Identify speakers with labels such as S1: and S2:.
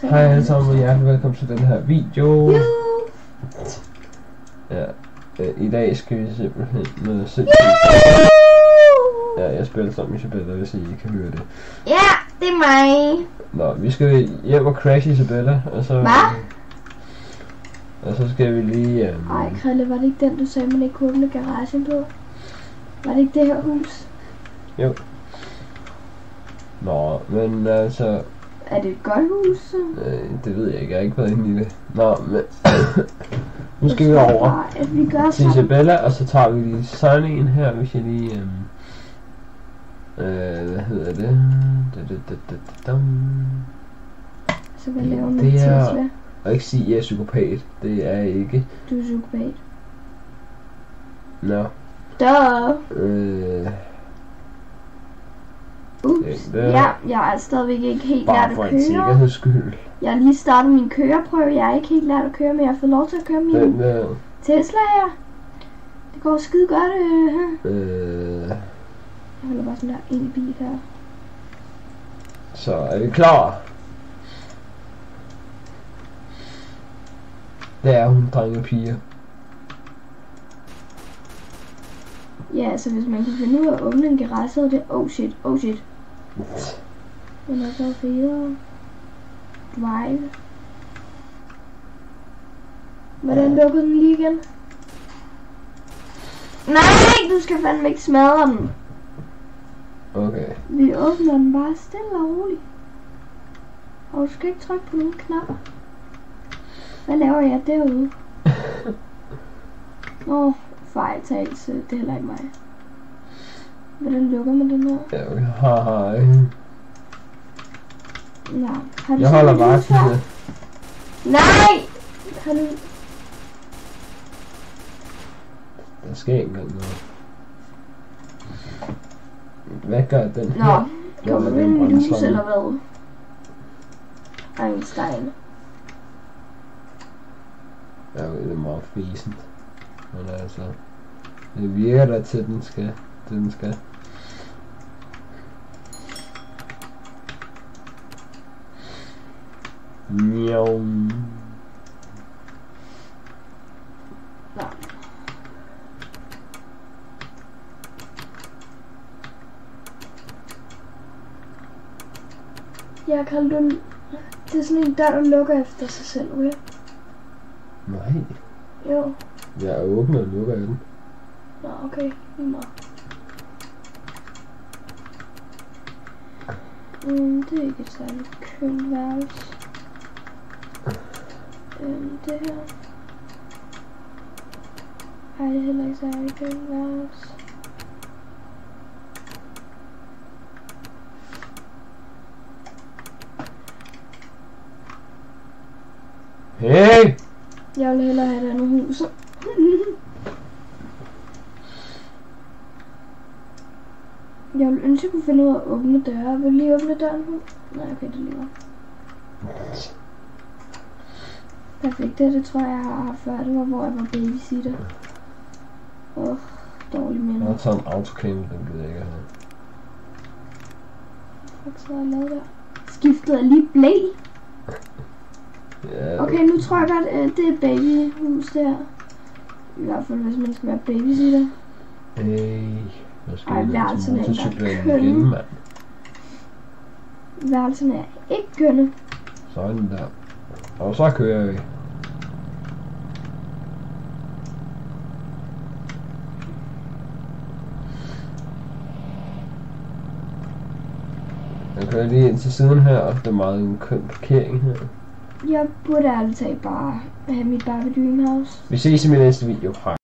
S1: Hej alle sammen og hjertelig velkommen til den her video. Ja, i dag skal vi simpelthen med sindssygt. Ja, jeg spiller som Isabella, hvis I ikke kan høre det.
S2: Ja, det er mig.
S1: Nå, vi skal hjem og crash Isabella, og så...
S2: Hvad?
S1: Og så skal vi lige...
S2: Ej, Krille, var det ikke den, du sagde, man ikke kunne åbne garagen på? Var det ikke det her hus?
S1: Jo. Nå, men altså...
S2: Er det et godt hus, så?
S1: Det ved jeg ikke, jeg har ikke været inde i det. Nå, men... nu skal vi over til Isabella, og så tager vi lige signingen her, hvis jeg lige... hvad hedder det?
S2: Så hvad laver man
S1: det er...
S2: Tesla?
S1: Og ikke sige, at jeg er psykopat. Det er jeg ikke.
S2: Du er psykopat.
S1: Nå.
S2: Ups. Ja, jeg er stadigvæk ikke helt lært at køre.
S1: Bare for en sikkerheds skyld.
S2: Jeg har lige startet min køreprøve. Jeg er ikke helt lært at køre, men jeg har fået lov til at køre min Tesla her. Det går skide godt her. Jeg holder bare sådan der en bil her.
S1: Så er vi klar. Det er hun, drenge og piger.
S2: Ja, altså hvis man kan finde ud af at åbne en garage, så er det... Oh shit. Den er så federe. Drive. Hvordan lukkede den lige igen? Nej, du skal fandme ikke smadre den.
S1: Okay.
S2: Vi åbner den bare stille og roligt. Og du skal ikke trykke på nogle knapper. Hvad laver jeg derude? Fejltagelse. Det er heller ikke mig. Hvordan lukker man den her?
S1: Ja, hej.
S2: Nej. Har du
S1: jeg holder vagt her.
S2: Nej! Har du...
S1: Der sker ikke engang noget. Hvad gør den
S2: her? Nå, kommer du ind i hus eller hvad? Einstein.
S1: Ja, det er meget fæsent. Men altså, det virker da til den skal. Miau.
S2: Ja. Jeg kalder den. Det er sådan en dør, der lukker efter sig selv, okay?
S1: Nej.
S2: Jo.
S1: Jeg åbner og lukker den.
S2: Nå, okay. Lige meget. Det er ikke et særligt kønt værelse. Det her. Ej, det er heller ikke særligt kønt værelse.
S1: Hey!
S2: Jeg vil hellere have det andet hus. Jeg vil ønske, at jeg kunne finde ud af at åbne døre. Vil du lige åbne døren nu? Nej, okay, det lige var. Perfekt, det tror jeg har haft før. Det var, hvor jeg var babysitter. Dårlig minde.
S1: Jeg har taget en autoclaim, den gider jeg ikke have.
S2: Fuck, så har jeg lavet der. Skiftede jeg lige blæ? Okay, nu tror jeg godt, at det er babyhus der. I hvert fald, hvis man skal være babysitter. Ej, værelserne er ikke kønne. Værelserne er ikke kønne.
S1: Sådan der. Og så kører vi. Jeg kører lige ind til siden her, og det er meget en køn parkering her.
S2: Jeg burde ærligt talt bare have mit Barbie Dream House.
S1: Vi ses i min næste video. Hej.